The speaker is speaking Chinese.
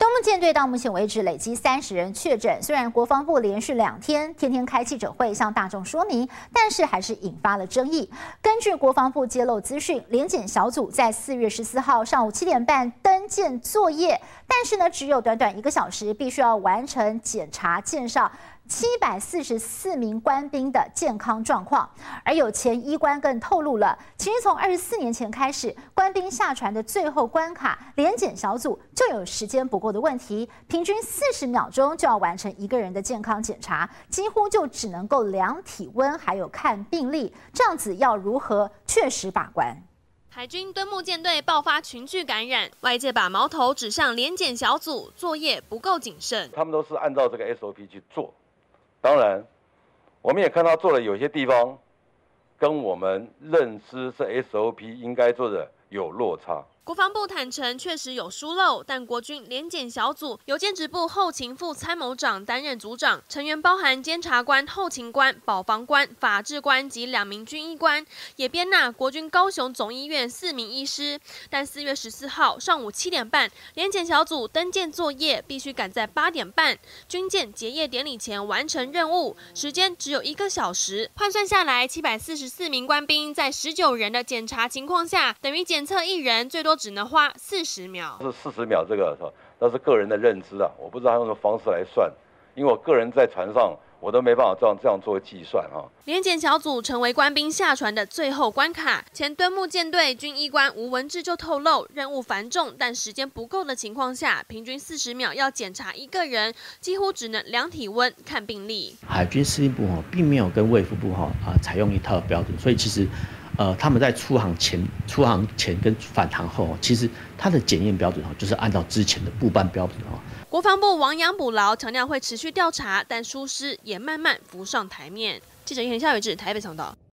东木舰队到目前为止累积30人确诊，虽然国防部连续2天天天开记者会向大众说明，但是还是引发了争议。根据国防部揭露资讯，联检小组在4月14号上午7点半登舰作业，但是呢，只有短短1个小时，必须要完成检查舰上744名官兵的健康状况。而有前医官更透露了，其实从24年前开始，官兵下船的最后关卡，联检小组就有时间不够的问题，平均40秒钟就要完成一个人的健康检查，几乎就只能够量体温，还有看病历，这样子要如何确实把关？ 海军敦睦舰队爆发群聚感染，外界把矛头指向联检小组作业不够谨慎。 他们都是按照这个 SOP 去做，当然，我们也看到做的有些地方跟我们认知是 SOP 应该做的有落差。 国防部坦承确实有疏漏，但国军联检小组由建职部后勤副参谋长担任组长，成员包含监察官、后勤官、保防官、法制官及2名军医官，也编纳国军高雄总医院4名医师。但4月14号上午7点半，联检小组登舰作业必须赶在8点半军舰结业典礼前完成任务，时间只有1个小时，换算下来744名官兵在19人的检查情况下，等于检测1人最多只能花40秒。 是40秒，这个那是个人的认知啊，我不知道他用什么方式来算，因为我个人在船上，我都没办法这样做计算啊。 联检小组成为官兵下船的最后关卡，前敦睦舰队军医官吴文志就透露，任务繁重，但时间不够的情况下，平均40秒要检查一个人，几乎只能量体温、看病历。 海军司令部并没有跟卫福部采用一套标准，所以其实他们在出航前跟返航后，其实它的检验标准就是按照之前的部办标准。 国防部亡羊补牢，强调会持续调查，但疏失也慢慢浮上台面。记者叶孝宇至台北报道。